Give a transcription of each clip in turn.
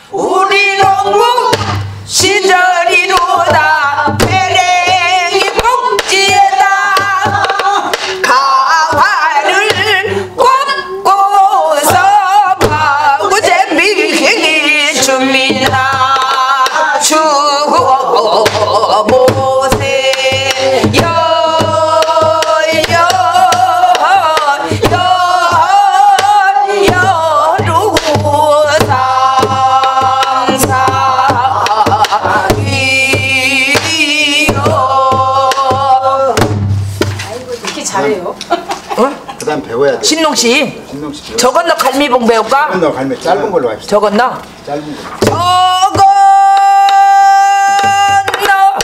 우리 농부 시절이로다 배랭이 꼭지에다 가화를 꽂고서 마구제비 줍니다. 주고보세 잘해요. 어? 그다음 배워야 돼. 신농씨. 신농씨. 저 건너 갈미봉 배울까? 건너 갈미 짧은 걸로 합시다. 저 건너. 짧은 거. 저 건너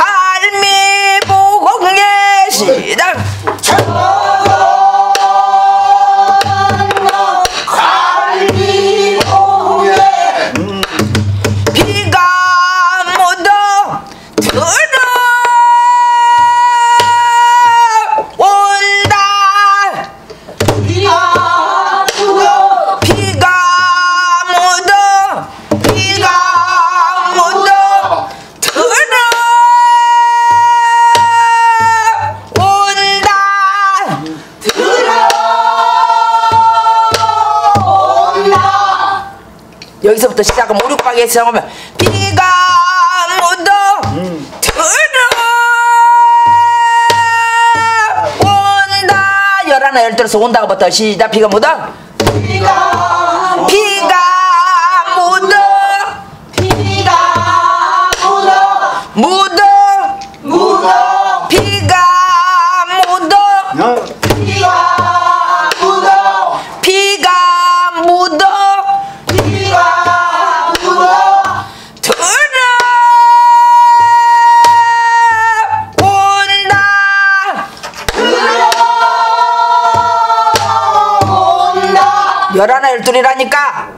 갈미봉 예시당. 저 건너 갈미봉 예. 비가 묻어 들어. 여기서부터 시작하면 5, 6박에 시작하면 비가 묻어 들어온다 11, 12에서 온다고부터 시작. 비가 묻어 비가 묻어 비가 묻어 열하나 열둘이라니까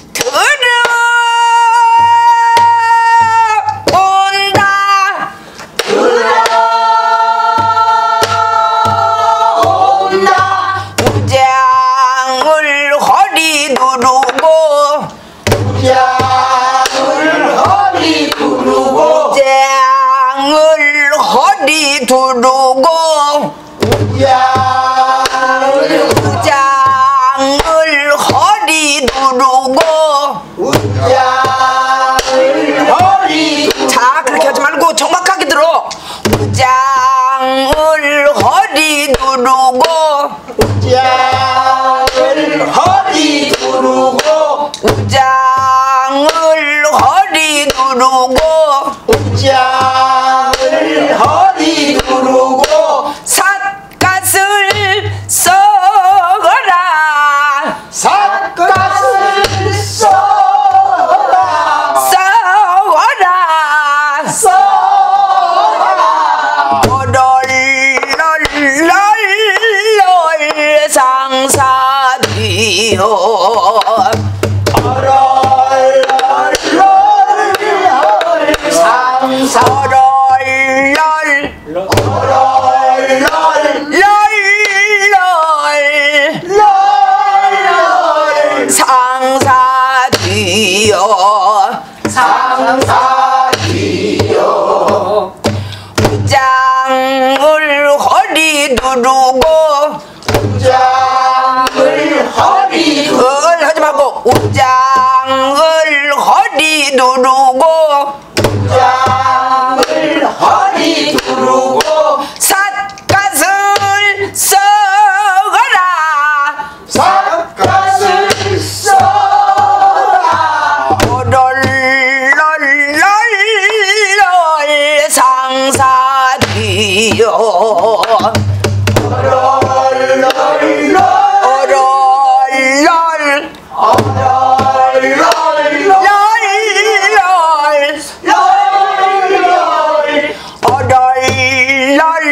들어온다 우장을 허리 두르고 우장을 허리 두르고 자 그렇게 하지 말고 정확하게 들어. 우장을 허리 두르고 우장을 허리 두르고 삿갓을 썩어라 어럴럴럴 상사디요 상사디요 우장을 허리 두르고 하지 말고 우장을 허리 두르고 삿갓을 썩어라 어럴럴럴 상사디요 어럴럴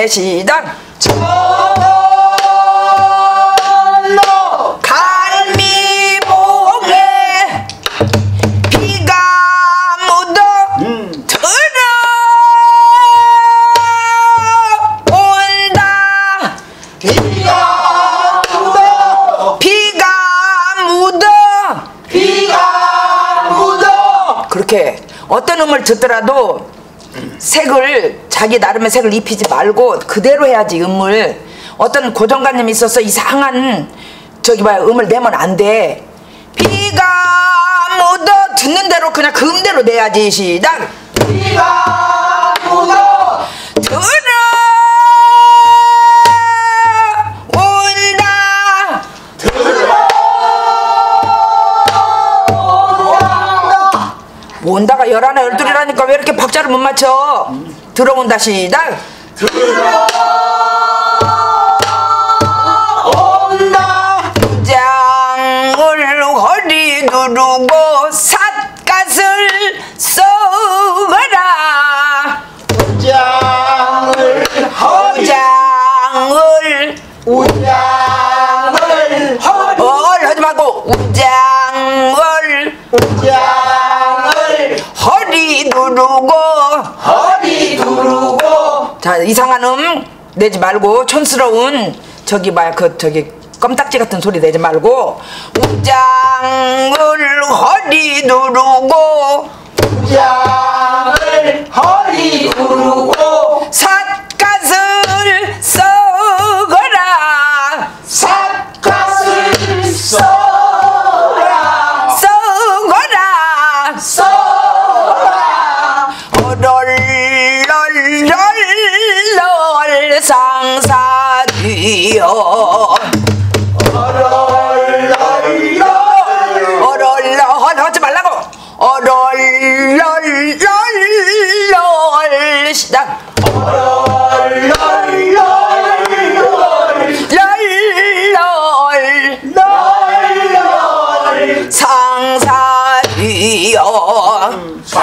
내 시작. 갈미봉에 비가 묻어 들어온다. 비가 묻어 비가 묻어 비가 묻어. 그렇게 어떤 음을 듣더라도 색을 자기 나름의 색을 입히지 말고 그대로 해야지. 음을 어떤 고정관념이 있어서 이상한 저기 봐요 음을 내면 안 돼. 비가 묻어 듣는 대로 그냥 그 음대로 내야지. 시작. 비가 묻어 들어온다. 온다가 11, 12이라니까 왜 이렇게 박자를 못 맞춰. 들어온다. 시작. 온다. 장을 허리 두르고 삿갓을 써거라. 우장을 허리 우장을 우장을 하지 말고 우장을 허리 두르고 허리 두르고. 자 이상한 음 내지 말고 촌스러운 저기 봐요 그 저기 껌딱지 같은 소리 내지 말고 우장을 허리 두르고 우장을 허리 두르고 삿갓을 써거라. 삿갓을 써라 써거라. 써라. 어럴럴럴럴 상사뒤여 어럴럴 하지 말라고. 어럴럴럴럴 시작. 럴럴 상사뒤여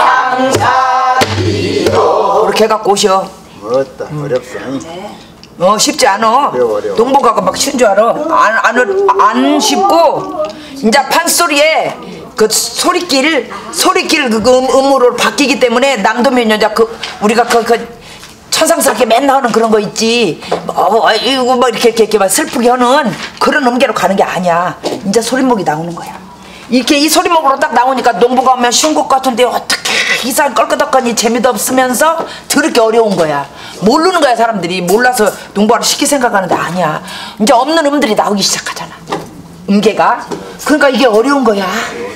그렇게 해갖고 오셔. 어따 어렵소. 쉽지 않아. 어려워. 농부가가 막 쉬운 줄 알아. 안 쉽고 이제 판소리에 그 소리길 그 음으로 바뀌기 때문에 남도면 여자 그 우리가 그 천상스럽게 맨날 하는 그런 거 있지. 이거 뭐 이렇게 막 슬프게 하는 그런 음계로 가는 게 아니야. 이제 소리목이 나오는 거야. 이렇게 이 소리목으로 딱 나오니까 농부가 오면 쉬운 것 같은데 어떻게 이상 껄끄덕거니 재미도 없으면서 더럽게 어려운 거야. 모르는 거야. 사람들이 몰라서 농부하러 쉽게 생각하는데 아니야. 이제 없는 음들이 나오기 시작하잖아. 음계가. 그러니까 이게 어려운 거야.